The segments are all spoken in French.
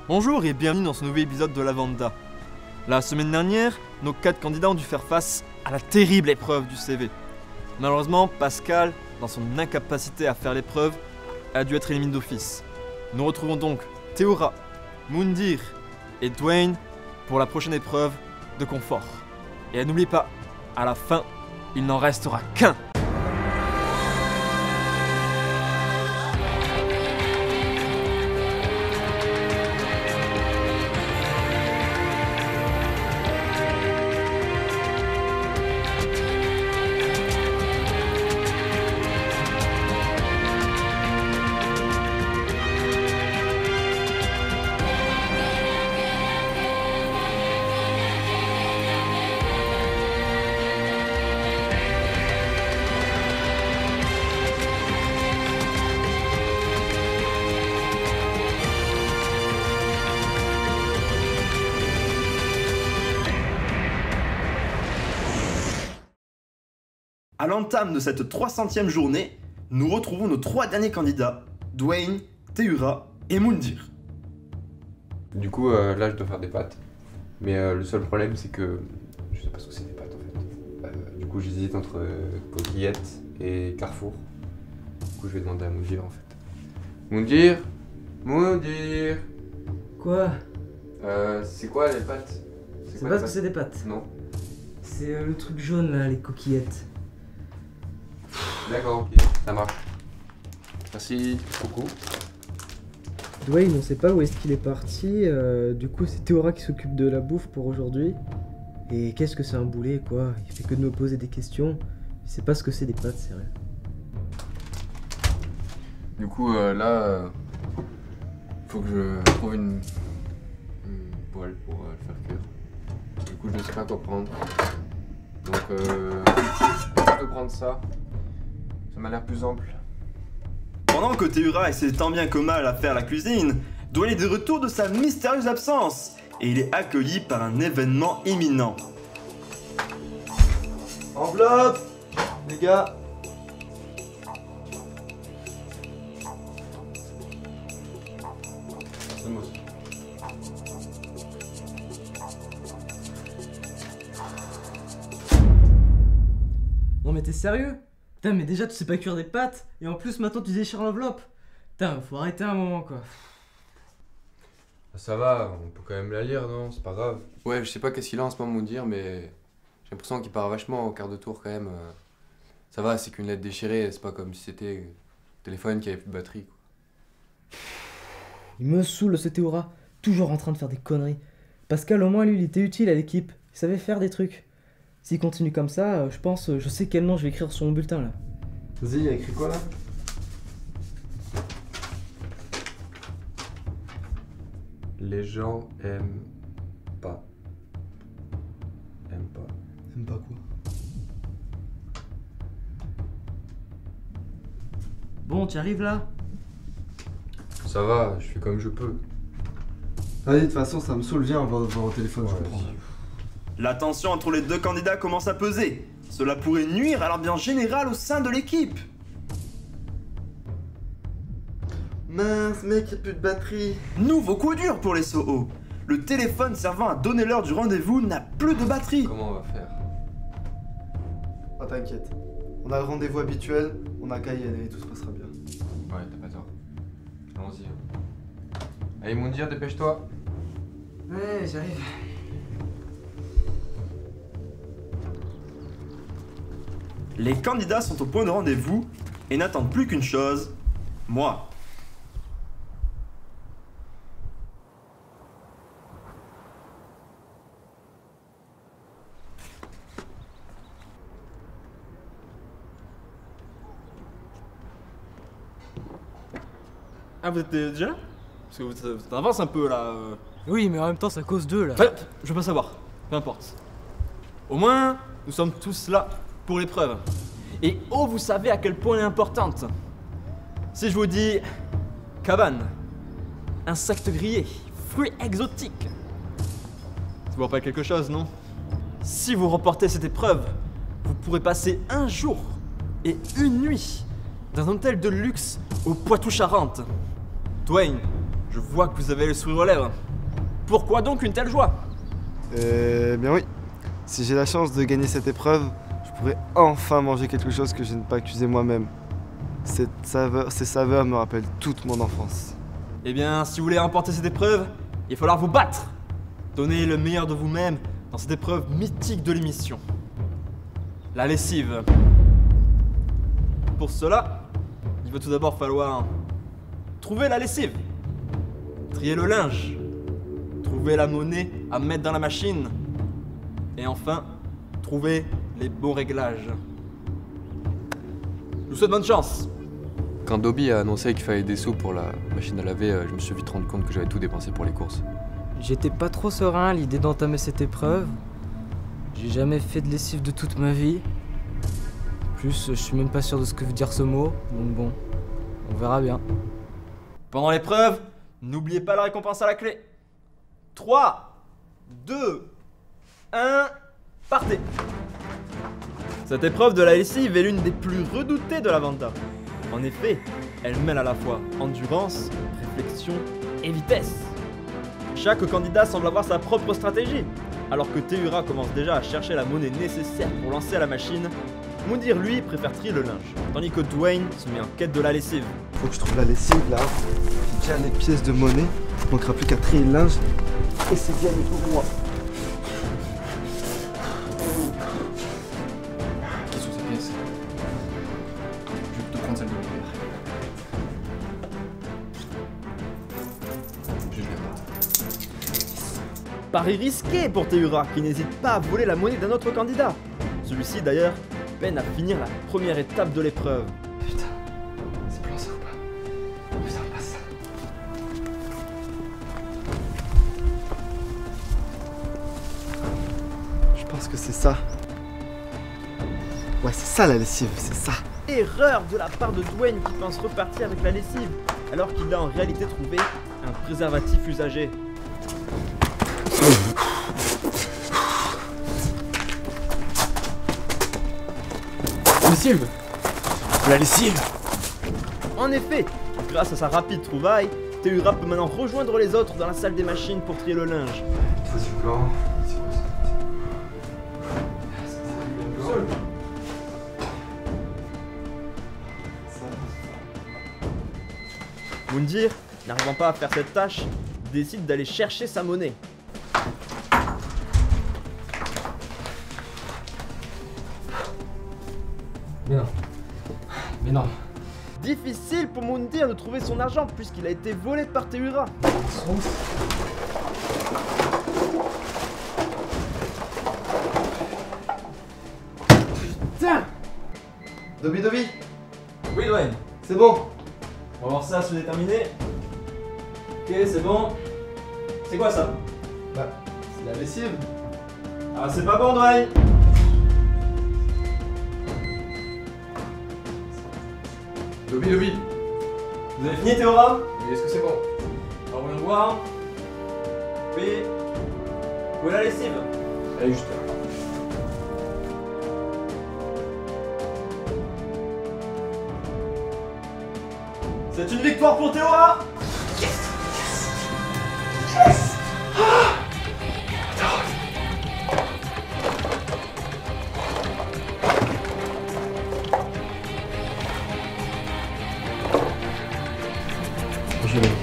Bonjour et bienvenue dans ce nouvel épisode de La Vanda. La semaine dernière, nos 4 candidats ont dû faire face à la terrible épreuve du CV. Malheureusement, Pascal, dans son incapacité à faire l'épreuve, a dû être éliminé d'office. Nous retrouvons donc Théora, Moundir et Dwayne pour la prochaine épreuve de confort. Et n'oubliez pas, à la fin, il n'en restera qu'un. À l'entame de cette 300e journée, nous retrouvons nos 3 derniers candidats, Dwayne, Théora et Moundir. Du coup, là, je dois faire des pâtes. Mais le seul problème, c'est que je sais pas ce que c'est des pâtes en fait. Du coup, j'hésite entre coquillettes et Carrefour. Du coup, je vais demander à Moundir en fait. Moundir, Moundir. Quoi? C'est quoi les pâtes? C'est pas ce que c'est des pâtes. Non. C'est le truc jaune là, les coquillettes. D'accord, ok, ça marche. Merci, coucou. Dwayne, on sait pas où est-ce qu'il est parti. Du coup, c'est Théora qui s'occupe de la bouffe pour aujourd'hui. Et qu'est-ce que c'est un boulet, quoi? Il fait que de me poser des questions. Il sait pas ce que c'est des pâtes, c'est vrai. Du coup, là, faut que je trouve une poêle pour le faire cuire. Du coup, je sais pas quoi prendre. Donc, je peux prendre ça. Ça m'a l'air plus ample. Pendant que Théora essaie tant bien que mal à faire la cuisine, Dwayne est de retour de sa mystérieuse absence et il est accueilli par un événement imminent. Enveloppe, les gars. C'est moi aussi. Non mais t'es sérieux? Putain, mais déjà tu sais pas cuire des pâtes, et en plus maintenant tu déchires l'enveloppe. Putain, faut arrêter un moment quoi. Ça va, on peut quand même la lire, non? C'est pas grave. Ouais, je sais pas qu'est-ce qu'il a en ce moment, Moundir, mais j'ai l'impression qu'il part vachement au quart de tour quand même. Ça va, c'est qu'une lettre déchirée, c'est pas comme si c'était un téléphone qui avait plus de batterie, quoi. Il me saoule ce Théora, toujours en train de faire des conneries. Pascal, au moins lui, il était utile à l'équipe, il savait faire des trucs. S'il continue comme ça, je sais quel nom je vais écrire sur mon bulletin là. Vas-y, il a écrit quoi là? Les gens aiment pas. Aiment pas. Aime pas quoi? Bon, tu arrives là? Ça va, je fais comme je peux. Vas-y, de toute façon, ça me saoule, viens, on va voir au téléphone, je comprends. La tension entre les 2 candidats commence à peser. Cela pourrait nuire à l'ambiance générale au sein de l'équipe. Mince, mec, y'a plus de batterie. Nouveau coup dur pour les Soho. Le téléphone servant à donner l'heure du rendez-vous n'a plus de batterie. Comment on va faire? Ah, t'inquiète. On a le rendez-vous habituel, on a qu'à y aller, tout se passera bien. Ouais, t'as pas tort. Allons-y. Allez, Moundir, dépêche-toi. Ouais, j'arrive. Les candidats sont au point de rendez-vous et n'attendent plus qu'une chose, moi. Ah, vous êtes déjà là? Parce que vous avancez un peu là. Oui, mais en même temps, c'est à cause d'eux là. Enfin, je veux pas savoir. Peu importe. Au moins, nous sommes tous là pour l'épreuve. Et oh, vous savez à quel point elle est importante. Si je vous dis cabane, insectes grillés, fruits exotiques, ça vous rappelle quelque chose, non? Si vous remportez cette épreuve, vous pourrez passer un jour et une nuit dans un hôtel de luxe au Poitou-Charentes. Dwayne, Je vois que vous avez le sourire aux lèvres. Pourquoi donc une telle joie? Eh bien oui. Si j'ai la chance de gagner cette épreuve, je pourrais enfin manger quelque chose que je n'ai pas cuisiné moi-même. Ces saveurs me rappellent toute mon enfance. Eh bien, si vous voulez remporter cette épreuve, il va falloir vous battre. Donnez le meilleur de vous-même dans cette épreuve mythique de l'émission. La lessive. Pour cela, il va tout d'abord falloir trouver la lessive, trier le linge, trouver la monnaie à mettre dans la machine, et enfin, trouver les bons réglages. Je vous souhaite bonne chance. Quand Dobby a annoncé qu'il fallait des sous pour la machine à laver, je me suis vite rendu compte que j'avais tout dépensé pour les courses. J'étais pas trop serein à l'idée d'entamer cette épreuve. J'ai jamais fait de lessive de toute ma vie. En plus, je suis même pas sûr de ce que veut dire ce mot, donc bon, on verra bien. Pendant l'épreuve, n'oubliez pas la récompense à la clé. 3, 2, 1, partez. Cette épreuve de la lessive est l'une des plus redoutées de la Vanda. En effet, elle mêle à la fois endurance, réflexion et vitesse. Chaque candidat semble avoir sa propre stratégie. Alors que Théura commence déjà à chercher la monnaie nécessaire pour lancer à la machine, Moundir lui préfère trier le linge, tandis que Dwayne se met en quête de la lessive. Faut que je trouve la lessive là. J'ai déjà les pièces de monnaie. Il manquera plus qu'à trier le linge. Et c'est gagné pour moi. Qui sont ces pièces? Je vais plutôt prendre celle de mon père. Je ne vais pas. Pari risqué pour Théura, qui n'hésite pas à voler la monnaie d'un autre candidat. Celui-ci d'ailleurs peine à finir la première étape de l'épreuve. Putain, c'est blanc ça ou pas? Putain, passe. Je pense que c'est ça. Ouais, c'est ça la lessive, c'est ça. Erreur de la part de Dwayne qui pense repartir avec la lessive, alors qu'il a en réalité trouvé un préservatif usagé. Lessive! La lessive! En effet, grâce à sa rapide trouvaille, Théura peut maintenant rejoindre les autres dans la salle des machines pour trier le linge. Ça c'est blanc. C'est quoi ça? Moundir, n'arrivant pas à faire cette tâche, décide d'aller chercher sa monnaie. Mais non. Mais non. Difficile pour Moundir de trouver son argent puisqu'il a été volé par Théura. Tiens! Dobby, Oui, Dwayne. c'est bon. On va voir ça, c'est terminé. Ok, c'est bon. C'est quoi ça? Bah, c'est la lessive. Ah, c'est pas bon, Dwayne. Dobby. Vous avez fini, Théora? Mais est-ce que c'est bon? Alors, voyons voir. Oui. Où est la lessive? Elle est juste là. C'est une victoire pour Théora. Je l'ai.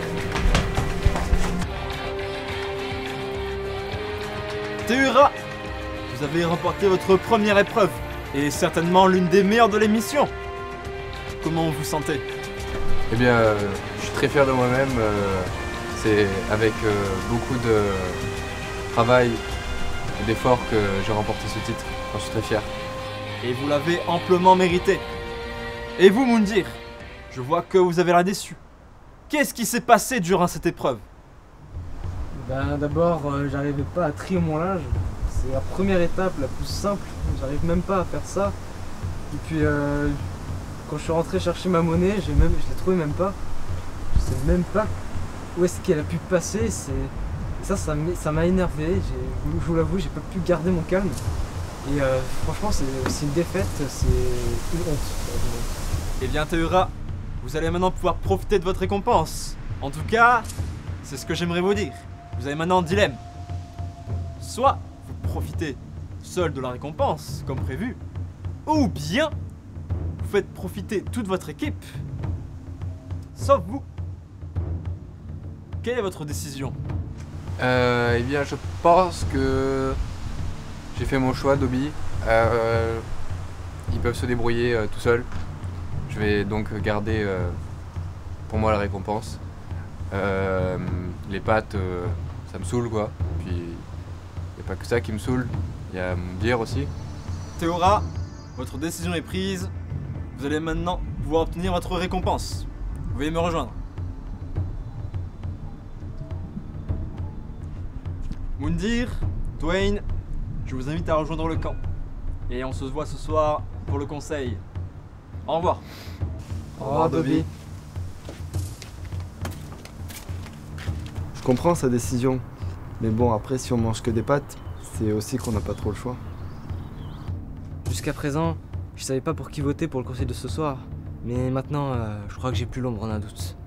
Théura, vous avez remporté votre première épreuve et certainement l'une des meilleures de l'émission. Comment vous vous sentez? Eh bien, je suis très fier de moi-même. C'est avec beaucoup de travail et d'efforts que j'ai remporté ce titre. J'en suis très fier. Et vous l'avez amplement mérité. Et vous, Moundir, je vois que vous avez l'air déçu. Qu'est-ce qui s'est passé durant cette épreuve? Ben d'abord, j'arrivais pas à trier mon linge. C'est la première étape, la plus simple. J'arrive même pas à faire ça. Et puis quand je suis rentré chercher ma monnaie, je l'ai trouvée même pas. Je sais même pas où est-ce qu'elle a pu passer. Ça m'a énervé. Je vous l'avoue, j'ai pas pu garder mon calme. Et franchement, c'est une défaite, c'est une honte. Eh bien, Théura, vous allez maintenant pouvoir profiter de votre récompense. En tout cas, c'est ce que j'aimerais vous dire. Vous avez maintenant un dilemme. Soit vous profitez seul de la récompense, comme prévu, ou bien vous faites profiter toute votre équipe, sauf vous. Quelle est votre décision? Eh bien, je pense que j'ai fait mon choix, Dobby. Ils peuvent se débrouiller tout seuls. Je vais donc garder pour moi la récompense. Les pâtes, ça me saoule quoi. Puis, il n'y a pas que ça qui me saoule, il y a mon bière aussi. Théora, votre décision est prise. Vous allez maintenant pouvoir obtenir votre récompense. Vous veuillez me rejoindre. Moundir, Dwayne, je vous invite à rejoindre le camp. Et on se voit ce soir pour le conseil. Au revoir. Au revoir, Dobby. Je comprends sa décision. Mais bon, après, si on mange que des pâtes, c'est aussi qu'on n'a pas trop le choix. Jusqu'à présent, je savais pas pour qui voter pour le conseil de ce soir. Mais maintenant, je crois que j'ai plus l'ombre d'un doute.